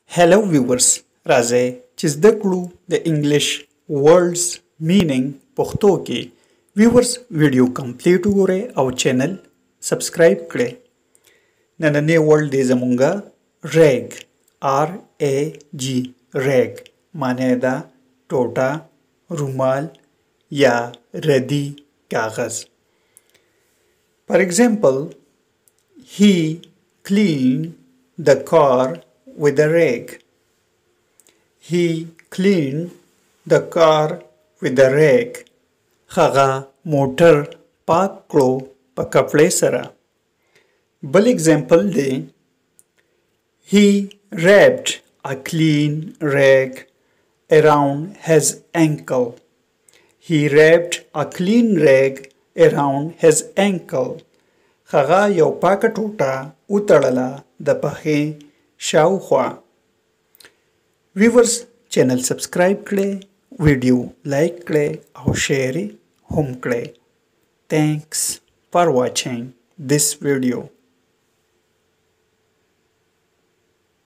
Hello viewers, راځئ چې زده کړو د انګلیش words meaning پښتو کې. viewers ویډیو کمپلیټ وګورئ او چینل سبسکرایب کړئ. نننی ورډ دی زمونږه ریګ RAG ریګ معنی ده ټوټه رومال یا ردی کاغذ. For example, he cleaned the car with a rag. He cleaned the car with a rag. هغه موټر پاک کړو په کپړې سره. بل اگزامپل دی he wrapped a clean rag around his ankle. He wrapped a clean rag around his ankle. هغه یو پاکه ټوټه وتړله د پښې شاوخوا. ویورز چینل سبسکرایب کړئ، ویډیو لایک کړئ او شیر هم کړئ. Thanks for watching this video.